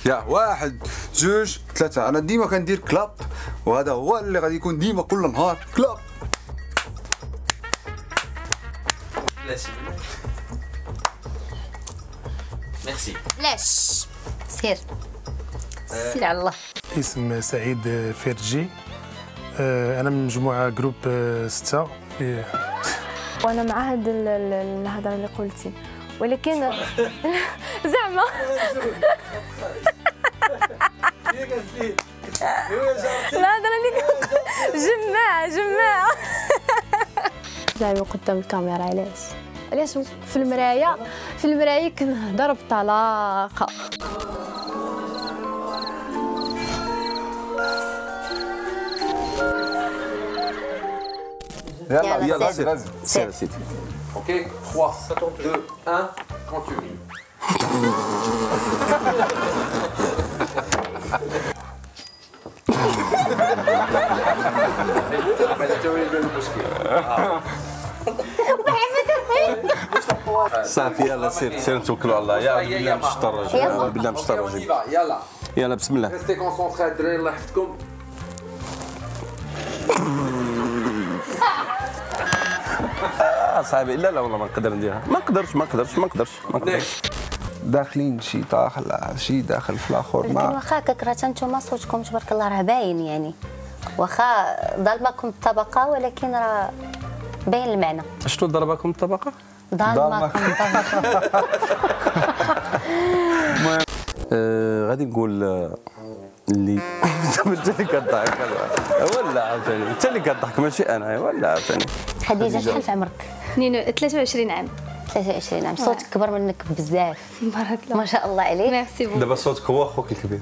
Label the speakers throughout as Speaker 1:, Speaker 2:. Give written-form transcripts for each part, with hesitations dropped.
Speaker 1: يا واحد جوج ثلاثة. أنا ديما كندير كلاب، وهذا هو اللي غادي يكون ديما كل نهار كلاب.
Speaker 2: ميرسي.
Speaker 3: لاش سير سير على الله.
Speaker 4: اسم سعيد فيرجي، أنا من مجموعة جروب 6.
Speaker 5: وانا مع هاد الهضره اللي قلتي، ولكن زعما الهضره اللي جماعه زعما قدام الكاميرا. علاش في المرايه كنهضر بطلاقه.
Speaker 1: يلا سير
Speaker 2: سير سيدي. اوكي 3 2 1 كونتينيو.
Speaker 6: صافي يلا سير نتوكلوا على الله. يا بالله مش الرجل، يا بالله مش الرجل.
Speaker 2: يلا
Speaker 6: يلا بسم الله.
Speaker 2: ريستي كونسونطري الدراري الله يحفظكم.
Speaker 6: صعيبه. لا والله ما نقدر نديرها، ما نقدرش.
Speaker 1: داخلين شي داخل في الاخر.
Speaker 3: لكن واخا راه نتوما صوتكم تبارك الله راه باين، يعني واخا ظلمكم الطبقه ولكن راه باين المعنى.
Speaker 6: شنو ضربكم الطبقه؟
Speaker 3: ظلمكم الطبقه.
Speaker 6: غادي نقول اللي انت اللي كضحك ولا عاوتاني انت اللي كضحك ماشي انا ولا عاوتاني.
Speaker 3: خديجه شحال في عمرك؟
Speaker 5: 23 عام.
Speaker 3: 23 عام. صوتك كبر منك بزاف.
Speaker 5: بارك الله،
Speaker 3: ما شاء الله عليك.
Speaker 5: ميرسي بوكو.
Speaker 6: دابا صوتك هو اخوك الكبير.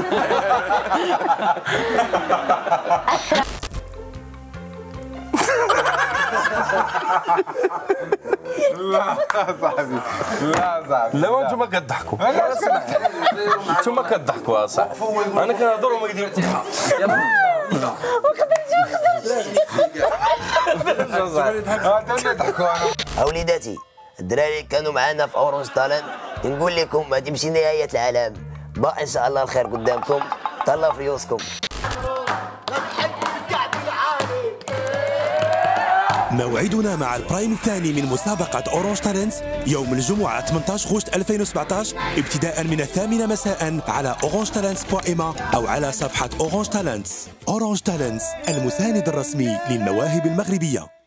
Speaker 1: لا صاحبي
Speaker 6: لا وانتم كضحكوا. انتم كضحكوا صاحبي. انا كنهضر وما كيدير.
Speaker 7: وليداتي الدراري كانوا معنا في اورنج تالنت، نقول لكم هذه ماشي نهايه العالم، باقي ان شاء الله الخير قدامكم. تهلاو في ريوسكم.
Speaker 8: موعدنا مع البرايم الثاني من مسابقة أورانج تالنت يوم الجمعة 18 غشت 2017 ابتداء من 8 مساء على orangetalents.ma أو على صفحة أورانج تالنت. أورانج تالنت، المساند الرسمي للمواهب المغربية.